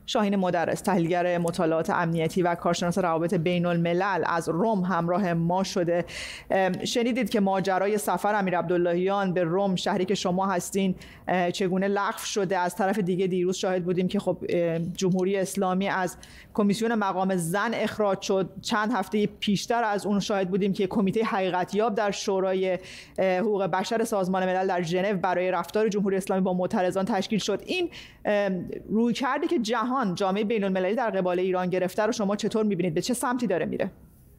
شاهین مدرس، تحلیلگر مطالعات امنیتی و کارشناس روابط بین الملل از رم همراه ما شده. شنیدید که ماجرای سفر امیر عبداللهیان به رم، شهری که شما هستین، چگونه لغو شده. از طرف دیگه دیروز شاهد بودیم که خب جمهوری اسلامی از کمیسیون مقام زن اخراج شد. چند هفته پیشتر از اون شاهد بودیم که کمیته حقیقتیاب در شورای حقوق بشر سازمان ملل در ژنو برای رفتار جمهوری اسلامی با معترضان تشکیل شد. این رویکردی که جامعه بین المللی در قبال ایران گرفته رو شما چطور می‌بینید؟ به چه سمتی داره میره؟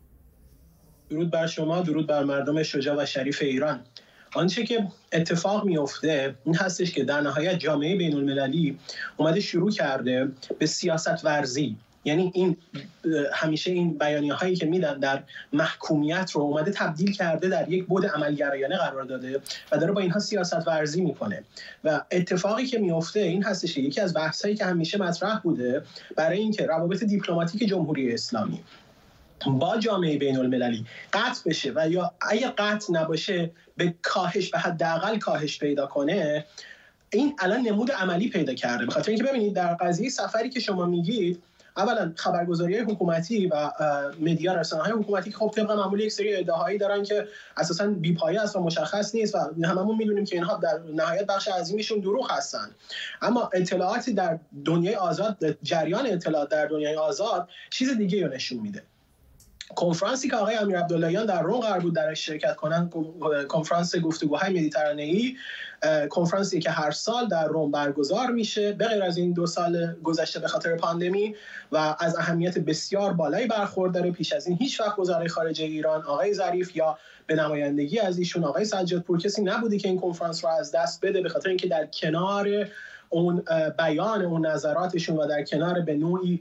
درود بر شما، درود بر مردم شجاع و شریف ایران. آنچه که اتفاق میفته این هستش که در نهایت جامعه بین المللی اومده شروع کرده به سیاست ورزی. یعنی این همیشه این بیانیه هایی که میدن در محکومیت رو اومده تبدیل کرده در یک بعد عملگرایانه قرار داده و داره با اینها سیاست ورزی میکنه. و اتفاقی که میفته این هستش که یکی از بحثایی که همیشه مطرح بوده برای اینکه روابط دیپلماتیک جمهوری اسلامی با جامعه بین المللی قطع بشه و یا اگه قطع نباشه به کاهش، به حداقل کاهش پیدا کنه، این الان نمود عملی پیدا کرده. به خاطر اینکه ببینید در قضیه سفری که شما میگید، اولا خبرگزاری‌های حکومتی و مدیا، رسانه‌های حکومتی که خب طبق معمول یک سری ادعاهایی دارن که اساساً بی‌پایه است و مشخص نیست و هممون می‌دونیم که اینها در نهایت بخش عظیمیشون دروغ هستن. اما اطلاعاتی در دنیای آزاد، جریان اطلاعات در دنیای آزاد چیز دیگه رو نشون میده. کنفرانسی که آقای امیر عبداللهیان در رم قرار بود درش شرکت کنن، کنفرانس گفتگوهای مدیترانه‌ای، کنفرانسی که هر سال در رم برگزار میشه به غیر از این 2 سال گذشته به خاطر پاندمی و از اهمیت بسیار بالایی برخورداره. پیش از این هیچ وقت وزرای خارجه ایران آقای ظریف یا به نمایندگی از ایشون آقای سجادپور کسی نبوده که این کنفرانس رو از دست بده، به خاطر اینکه در کنار اون بیان اون نظراتشون و در کنار به نوعی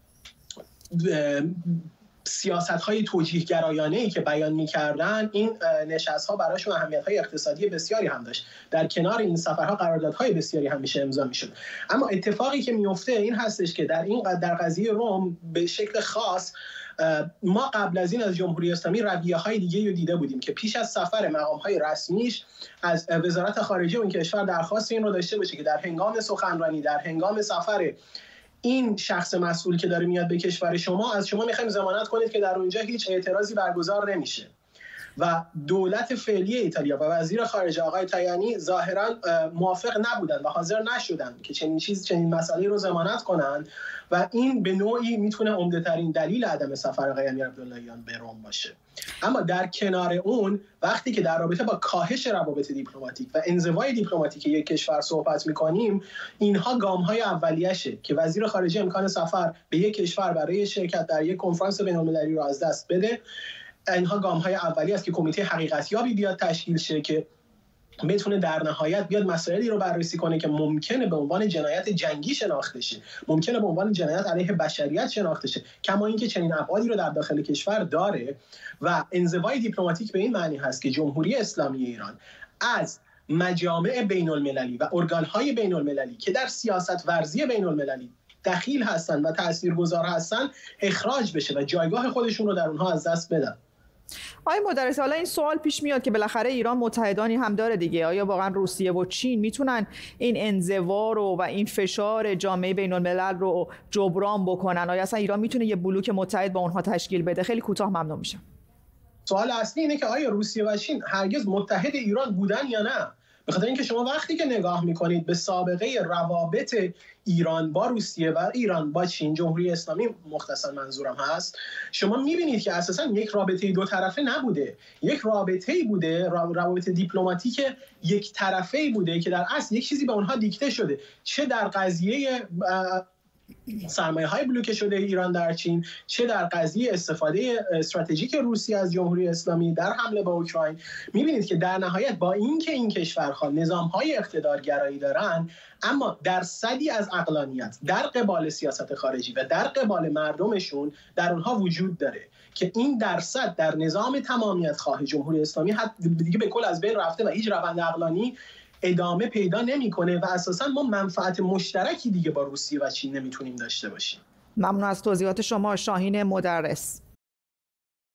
سیاست‌های توجیه‌گرایانه‌ای که بیان می‌کردن، این نشست‌ها براشون اهمیت‌های اقتصادی بسیاری هم داشت. در کنار این سفرها قراردادهای بسیاری هم میشه امضا می‌شد. اما اتفاقی که میفته این هستش که در قضیه رم به شکل خاص ما قبل از این از جمهوری اسلامی رویه‌های دیگه‌ای رو دیده بودیم که پیش از سفر مقام‌های رسمیش از وزارت خارجه اون کشور درخواست این رو داشته باشه که در هنگام سخنرانی، در هنگام سفر این شخص مسئول که داره میاد به کشور شما، از شما میخوایم ضمانت کنید که در اونجا هیچ اعتراضی برگزار نمیشه. و دولت فعلی ایتالیا و وزیر خارجه آقای تایانی ظاهرا موافق نبودن و حاضر نشدن که چنین مسئله رو ضمانت کنن و این به نوعی میتونه عمده ترین دلیل عدم سفر آقای امیر عبداللهیان به رم باشه. اما در کنار اون وقتی که در رابطه با کاهش روابط دیپلماتیک و انزوای دیپلماتیک یک کشور صحبت میکنیم، اینها گام‌های اولیه‌شه که وزیر خارجه امکان سفر به یک کشور برای شرکت در یک کنفرانس بین‌المللی رو از دست بده. اینها گام‌های اولیه است که کمیته حقیقتیابی بیاد تشکیل شه که بتونه در نهایت بیاد مسائلی رو بررسی کنه که ممکنه به عنوان جنایت جنگی شناخته شه، ممکنه به عنوان جنایت علیه بشریت شناخته شه، کما اینکه چنین ابعادی رو در داخل کشور داره. و انزوای دیپلماتیک به این معنی هست که جمهوری اسلامی ایران از مجامع بین المللی و ارگان‌های بین المللی که در سیاست ورزی بین المللی دخیل هستن و تاثیرگذار هستن اخراج بشه و جایگاه خودشون رو در اونها از دست بدن. آقای مدرس، حالا این سوال پیش میاد که بالاخره ایران متحدانی هم داره دیگه. آیا واقعا روسیه و چین میتونن این انزوا رو و این فشار جامعه بین الملل رو جبران بکنن؟ آیا اصلا ایران میتونه یه بلوک متحد با اونها تشکیل بده؟ خیلی کوتاه ممنون میشم. سوال اصلی اینه که آیا روسیه و چین هرگز متحد ایران بودن یا نه؟ به خاطر اینکه شما وقتی که نگاه میکنید به سابقه روابط ایران با روسیه و ایران با چین، جمهوری اسلامی مختصر منظورم هست، شما میبینید که اساسا یک رابطه دو طرفه نبوده، یک رابطه‌ای بوده، روابط دیپلماتیک یک طرفه‌ای بوده که در اصل یک چیزی به اونها دیکته شده، چه در قضیه سرمایه‌های بلوکه شده ایران در چین، چه در قضیه استفاده استراتژیک روسیه از جمهوری اسلامی در حمله به اوکراین. می‌بینید که در نهایت با اینکه این کشورها نظام‌های اقتدارگرایی دارن، اما درصدی از عقلانیت در قبال سیاست خارجی و در قبال مردمشون در اونها وجود داره که این درصد در نظام تمامیت خواه جمهوری اسلامی دیگه به کل از بین رفته و هیچ روند عقلانی ادامه پیدا نمیکنه و اساساً ما منفعت مشترکی دیگه با روسیه و چین نمیتونیم داشته باشیم. ممنون از توضیحات شما شاهین مدرس.